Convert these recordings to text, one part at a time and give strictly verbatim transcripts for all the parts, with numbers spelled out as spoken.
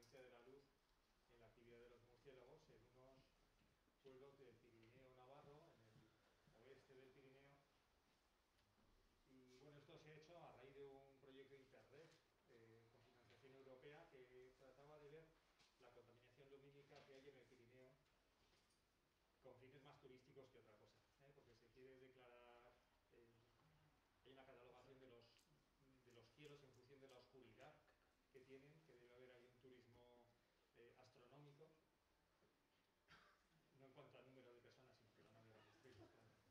influencia de la luz en la actividad de los murciélagos en unos pueblos del Pirineo navarro, en el oeste del Pirineo. Y bueno, esto se ha hecho a raíz de un proyecto Interreg eh, con financiación europea que trataba de ver la contaminación lumínica que hay en el Pirineo con fines más turísticos que otra cosa, ¿eh? Porque se quiere declarar, eh, hay una catalogación de los, de los cielos en función de la oscuridad que tienen, que debe haber ahí un turismo eh, astronómico, no en cuanto al número de personas, sino que van a ver las estrellas.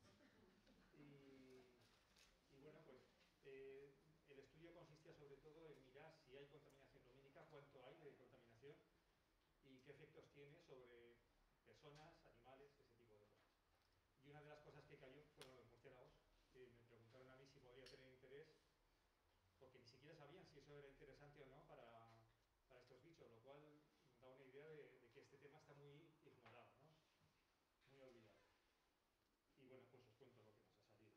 Y, y bueno, pues eh, el estudio consistía sobre todo en mirar si hay contaminación lumínica, cuánto hay de contaminación y qué efectos tiene sobre personas, animales, ese tipo de cosas. Y una de las cosas que cayó fueron los murciélagos, que me preguntaron a mí si podría tener interés, porque ni siquiera sabían si eso era interesante o no para, para estos bichos, lo cual da una idea de, de que este tema está muy ignorado, ¿no? Muy olvidado. Y bueno, pues os cuento lo que nos ha salido.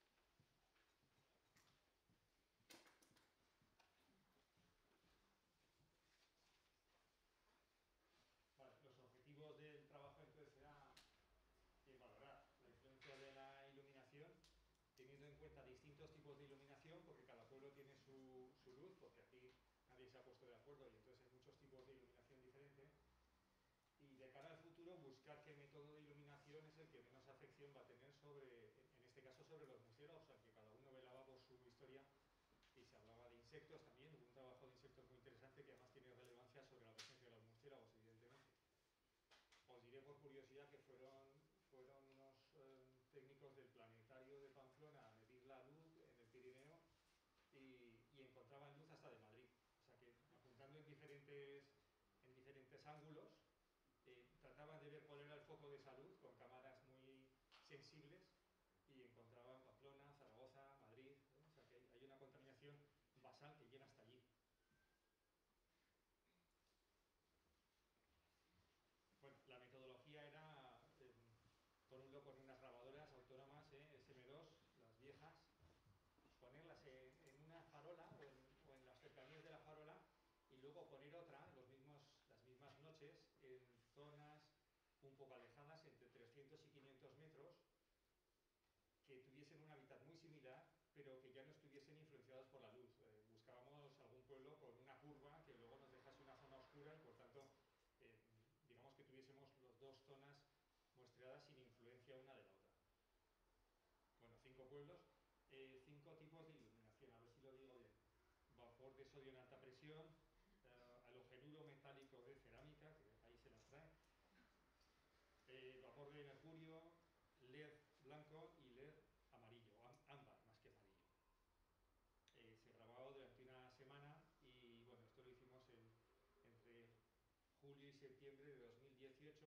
Vale, los objetivos del trabajo entonces era eh, valorar la influencia de la iluminación, teniendo en cuenta distintos tipos de iluminación, porque cada pueblo tiene su, su luz, porque aquí nadie se ha puesto de acuerdo y entonces hay muchos tipos de iluminación diferentes. Y de cara al futuro, buscar qué método de iluminación es el que menos afección va a tener sobre, en este caso, sobre los murciélagos, aunque cada uno velaba por su historia y se hablaba de insectos también. Hubo un trabajo de insectos muy interesante que además tiene relevancia sobre la presencia de los murciélagos, evidentemente. Os diré por curiosidad que fueron, fueron unos eh, técnicos del planetario de Pamplona a medir la luz en el Pirineo y, y encontraban luz hasta de Madrid. O sea que apuntando en diferentes, en diferentes ángulos, eh, trataban de ver cuál era el foco de salud con cámaras muy sensibles y encontraban Pamplona, Zaragoza, Madrid, ¿eh? O sea que hay una contaminación basal que llega hasta allí. Bueno, la metodología era, eh, por un lado, con unas grabadoras autónomas, eh, S M dos, las viejas, ponerlas en, en una farola o en, o en las cercanías de la farola y luego poner otra los mismos, las mismas noches en zonas un poco alejadas, entre trescientos y quinientos metros, que tuviesen un hábitat muy similar, pero que ya no estuviesen influenciados por la luz. Eh, buscábamos algún pueblo con una curva que luego nos dejase una zona oscura y, por tanto, eh, digamos que tuviésemos las dos zonas muestreadas sin influencia una de la otra. Bueno, cinco pueblos, eh, cinco tipos de iluminación, a ver si lo digo bien. Vapor de sodio en alta presión, eh, halogenuro metálico de cerámica, que ahí se nos trae, eh, vapor de mercurio, L E D blanco y L E D amarillo, ámbar más que amarillo. Eh, se grababa durante una semana y bueno, esto lo hicimos en, entre julio y septiembre de dos mil dieciocho.